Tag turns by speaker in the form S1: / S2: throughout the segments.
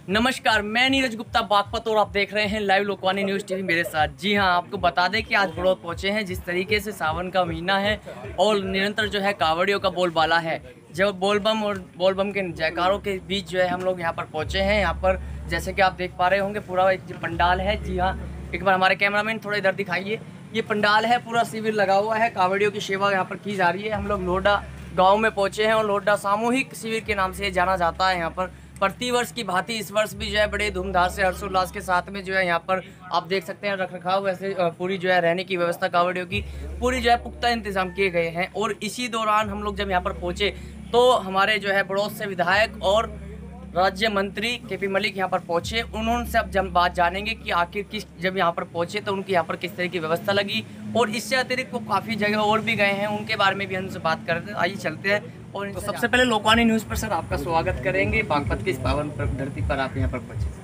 S1: नमस्कार, मैं नीरज गुप्ता बागपत और आप देख रहे हैं लाइव लोकवाणी न्यूज़ टीवी मेरे साथ। जी हां, आपको बता दें कि आज बड़ौद पहुंचे हैं। जिस तरीके से सावन का महीना है और निरंतर जो है कावड़ियों का बोलबाला है, जब बोलबम और बोलबम के जयकारों के बीच जो है हम लोग यहां पर पहुंचे हैं। यहां पर जैसे कि आप देख पा रहे होंगे पूरा एक पंडाल है। जी हाँ, एक बार हमारे कैमरामैन थोड़ा इधर दिखाइए। ये पंडाल है, पूरा शिविर लगा हुआ है, कावड़ियों की सेवा यहाँ पर की जा रही है। हम लोग लोडा गाँव में पहुँचे हैं और लोडा सामूहिक शिविर के नाम से जाना जाता है। यहाँ पर प्रतिवर्ष की भांति इस वर्ष भी जो है बड़े धूमधाम से हर्षोल्लास के साथ में जो है यहाँ पर आप देख सकते हैं रख रखाव वैसे पूरी जो है रहने की व्यवस्था कावड़ियों की पूरी जो है पुख्ता इंतजाम किए गए हैं। और इसी दौरान हम लोग जब यहाँ पर पहुँचे तो हमारे जो है बड़ौद से विधायक और राज्य मंत्री केपी मलिक यहाँ पर पहुँचे। उन्होंने से अब जब बात जानेंगे कि आखिर किस जब यहाँ पर पहुँचे तो उनकी यहाँ पर किस तरह की व्यवस्था लगी और इससे अतिरिक्त वो काफ़ी जगह और भी गए हैं, उनके बारे में भी हमसे बात करते हैं। आइए चलते हैं। और तो सबसे पहले लोकवाणी न्यूज़ पर सर आपका स्वागत करेंगे। बागपत की इस पावन धरती पर आप यहाँ पर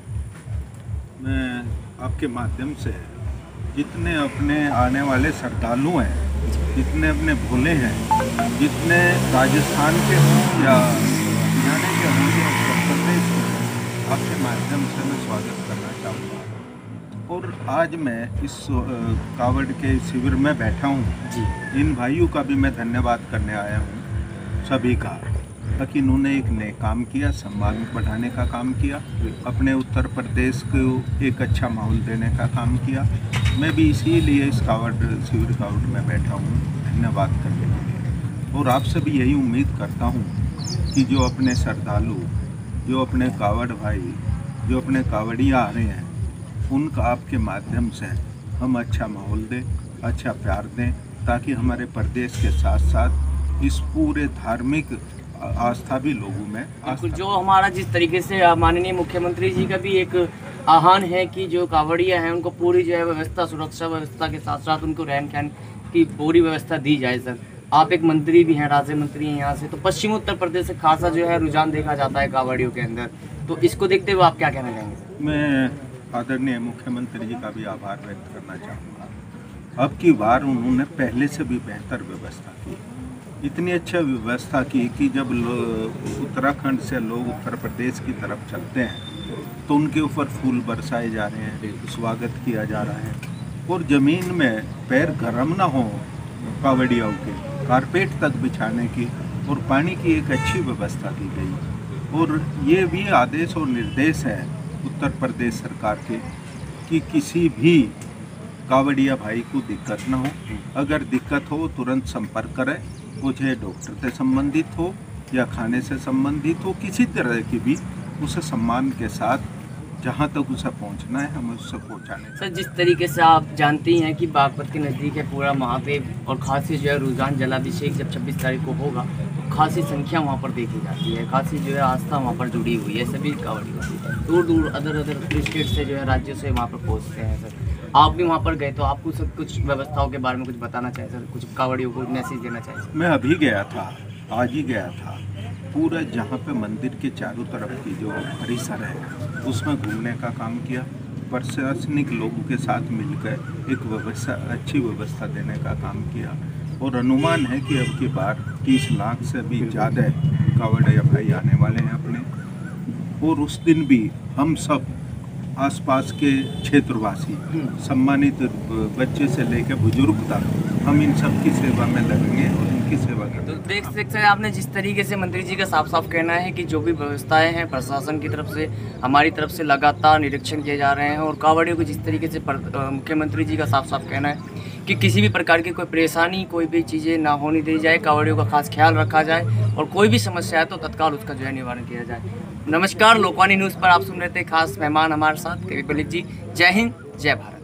S1: पहुँचे।
S2: मैं आपके माध्यम से जितने अपने आने वाले श्रद्धालु हैं, जितने अपने भोले हैं, जितने राजस्थान के हों या हरियाणा के हों या उत्तर प्रदेश के, आपके माध्यम से मैं स्वागत करना चाहूँगा। और आज मैं इस कावड़ के शिविर में बैठा हूँ जी। इन भाइयों का भी मैं धन्यवाद करने आया हूँ, सभी का, ताकि इन्होंने एक नए काम किया, सम्मान बढ़ाने का काम किया, अपने उत्तर प्रदेश को एक अच्छा माहौल देने का काम किया। मैं भी इसीलिए इस कावड़ शिविर कावड़ में बैठा हूँ धन्यवाद करने के लिए। और आपसे भी यही उम्मीद करता हूँ कि जो अपने श्रद्धालु, जो अपने कावड़ भाई, जो अपने कावड़िया आ रहे हैं, उनका आपके माध्यम से हम अच्छा माहौल दें, अच्छा प्यार दें, ताकि हमारे प्रदेश के साथ साथ इस पूरे धार्मिक आस्था भी लोगों में
S1: बिल्कुल। जो हमारा जिस तरीके से माननीय मुख्यमंत्री जी का भी एक आह्वान है कि जो कावड़िया हैं उनको पूरी जो है व्यवस्था, सुरक्षा व्यवस्था के साथ साथ उनको रहन सहन की पूरी व्यवस्था दी जाए। सर आप एक मंत्री भी हैं, राज्य मंत्री हैं यहाँ से, तो पश्चिम उत्तर प्रदेश से खासा जो है रुझान देखा जाता है कावड़ियों के अंदर, तो इसको देखते हुए आप क्या कहना चाहेंगे?
S2: मैं आदरणीय मुख्यमंत्री जी का भी आभार व्यक्त करना चाहूँगा। अब की बार उन्होंने पहले से भी बेहतर व्यवस्था की, इतनी अच्छा व्यवस्था की कि जब उत्तराखंड से लोग उत्तर प्रदेश की तरफ चलते हैं तो उनके ऊपर फूल बरसाए जा रहे हैं, स्वागत किया जा रहा है, और ज़मीन में पैर गर्म ना हो कावड़ियों के, कारपेट तक बिछाने की और पानी की एक अच्छी व्यवस्था की गई। और ये भी आदेश और निर्देश है उत्तर प्रदेश सरकार के कि किसी भी कावड़िया भाई को दिक्कत ना हो, अगर दिक्कत हो तुरंत संपर्क करें, वो चाहे डॉक्टर से संबंधित हो या खाने से संबंधित हो, किसी तरह की भी, उसे सम्मान के साथ जहाँ तक उसे पहुँचना है हम उससे पहुँचाने।
S1: सर जिस तरीके से आप जानती हैं कि बागपत के नज़दीक है पूरा महादेव और खासी जो है रुझान जलाभिषेक जब 26 तारीख को होगा तो खासी संख्या वहाँ पर देखी जाती है, खासी जो है आस्था वहाँ पर जुड़ी हुई है। सभी कावड़ी दूर दूर अदर स्टेट से जो है राज्यों से वहाँ पर पहुँचते हैं। सर आप भी वहाँ पर गए तो आपको सब कुछ व्यवस्थाओं के बारे में कुछ बताना चाहिए सर, कुछ कावड़ियों को मैसेज देना चाहिए?
S2: मैं अभी गया था, आज ही गया था, पूरा जहाँ पे मंदिर के चारों तरफ की जो परिसर है उसमें घूमने का काम किया, प्रशासनिक लोगों के साथ मिलकर एक व्यवस्था, अच्छी व्यवस्था देने का काम किया। और अनुमान है कि अब की बार 30 लाख से भी ज़्यादा कावड़िया भाई आने वाले हैं अपने। और उस दिन भी हम सब आसपास के क्षेत्रवासी, सम्मानित बच्चे से लेकर बुजुर्ग तक, हम इन सब की सेवा में लगेंगे और इनकी सेवा करेंगे।
S1: तो देख सकते हैं आपने जिस तरीके से मंत्री जी का साफ साफ कहना है कि जो भी व्यवस्थाएं हैं प्रशासन की तरफ से, हमारी तरफ से लगातार निरीक्षण किए जा रहे हैं। और कावड़ियों को जिस तरीके से मुख्यमंत्री जी का साफ साफ कहना है कि किसी भी प्रकार की कोई परेशानी, कोई भी चीज़ें ना होने दी जाए, कावड़ियों का खास ख्याल रखा जाए और कोई भी समस्या है तो तत्काल उसका जो है निवारण किया जाए। नमस्कार, लोकवाणी न्यूज़ पर आप सुन रहे थे खास मेहमान हमारे साथ केपी मलिक जी। जय हिंद, जय भारत।